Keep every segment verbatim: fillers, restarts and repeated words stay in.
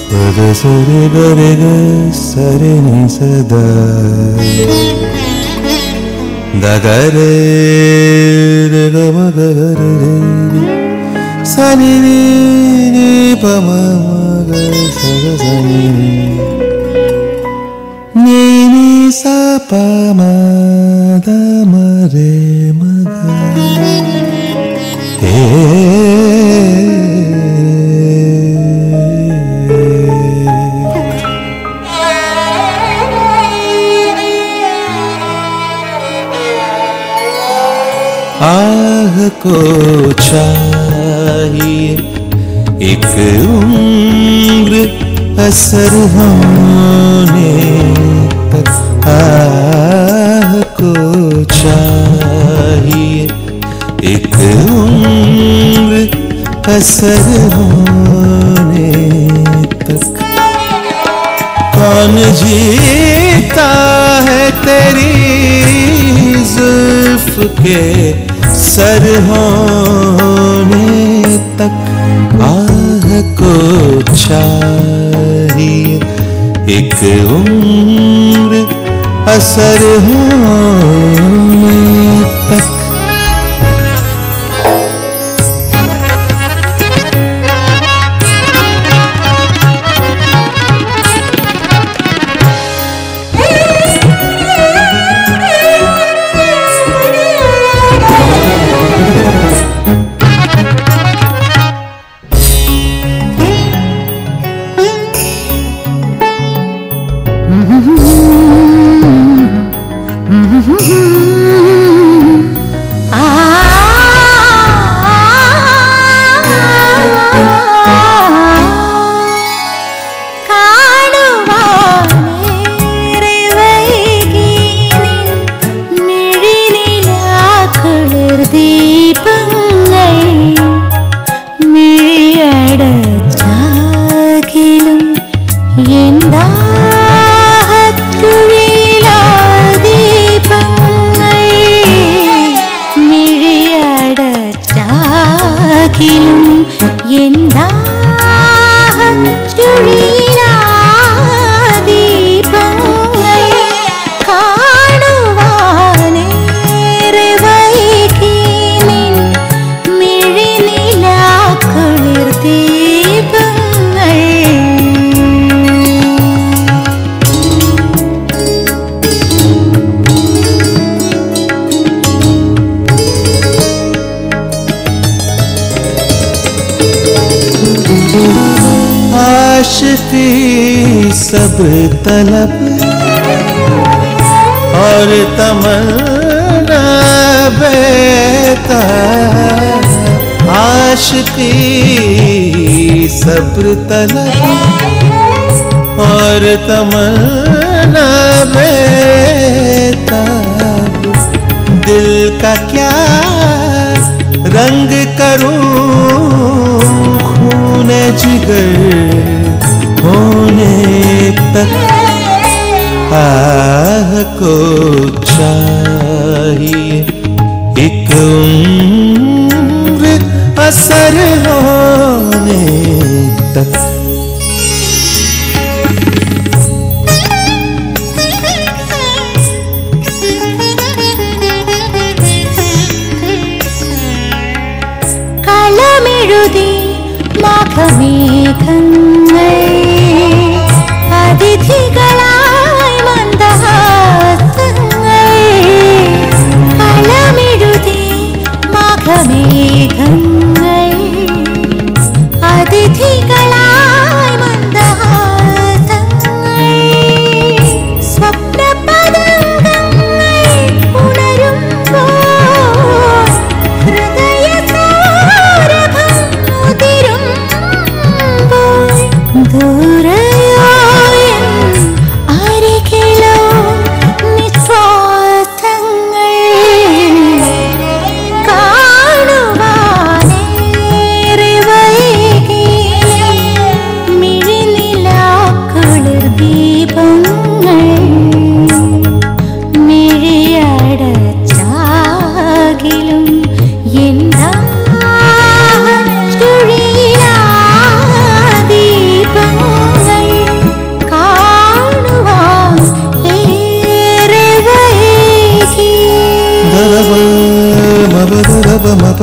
പദ സരി ഗരി ഗ സരി നി സദ ദഗരേ ഗമ ഗഗരേ സനി നി നി പമ മഗ സഗ സനി നി നി സ പമ ദ മ രേ മഗ ഹേ आह को चाहिए एक उम्र असर होने तक आह को चाहिए एक उम्र असर होने तक कौन जीता है तेरी जुल्फ के सर होने तक आह को चाहिए एक उम्र असर होने तक आशिकी सब तलब और तमन्ना बेताब आशिकी सब्र तलब और तमन्ना बेताब दिल का क्या रंग करूं खून जिगर होने तक आह को चाहिए एक उम्र असर होने तक കളമെഴുതി മാഘമേഘങ്ങൾ അതിഥികളായി മന്ദഹാസങ്ങൾ കളമെഴുതി മാഘമേഘങ്ങൾ അതിഥികളായി മന്ദഹാസങ്ങൾ സ്വപ്നപതംഗങ്ങൾ ഉണരുമ്പോൾ ഹൃദയസൗരഭം ഉതിരുമ്പോൾ ദൂരയോ അരികിലോ നിസ്വാർത്ഥങ്ങൾ കാണുവാനേറെ വൈകി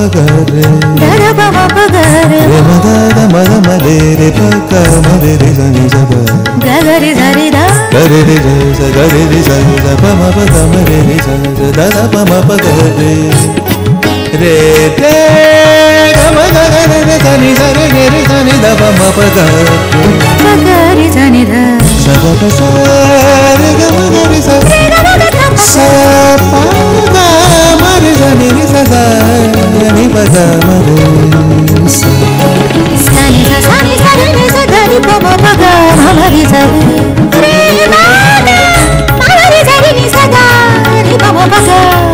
pa ga re da pa ma pa ga re re ma da da ma da ma re re pa ga ma re re sa ni sa pa ga ga re sa re da ga re re sa ga re re sa ni sa pa ma pa ga ma re re sa da da pa ma pa ga re re re ga ma ga re re sa ni sa re re sa ni da pa ma pa ga pa ga re sa ni da sa da pa sa re ga ma ga re sa sa pa ga ma re sa ni sa sa ni pa ga ma re sa sa ni sa sa ni sa re ni sa ga ni pa ma pa ga ma ma re sa re ma ga ma re sa re ni sa ga ni pa ma pa ga